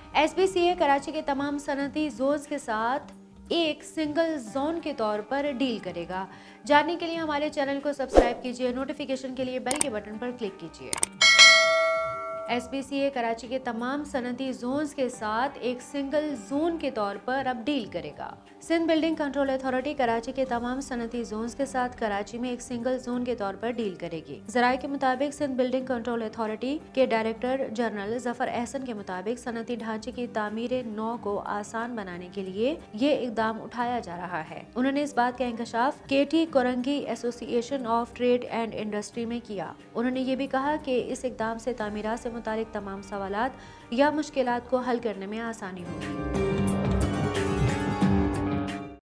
SBCA Karachi के तमाम सनती Jones के साथ एक सिंगल जोन के तौर पर डील करेगा। जानने के लिए हमारे चैनल को सब्सक्राइब कीजिए, नोटिफिकेशन के लिए बेल के बटन पर क्लिक कीजिए। SBCA कराची के तमाम सनती जोन्स के साथ एक सिंगल जोन के तौर पर अब डील करेगा। Sindh building control authority Karachi के तमाम सनती जोन्स के साथ कराची में एक सिंगल जोन के तौर पर डील करेगी। जराये के मुताबिक सिंध बिल्डिंग कंट्रोल अथॉरिटी के डायरेक्टर जनरल जफर एहसन के मुताबिक सनती ढांचे की तामीर नौ को आसान बनाने के लिए ये इकदाम उठाया जा रहा है। उन्होंने इस बात का इंकशाफ KT Korangi association of trade and industry में किया। उन्होंने ये भी कहा कि इस इकदाम से तामीरात से मुतालिक तमाम सवालात या मुश्किलात को हल करने में आसानी होगी।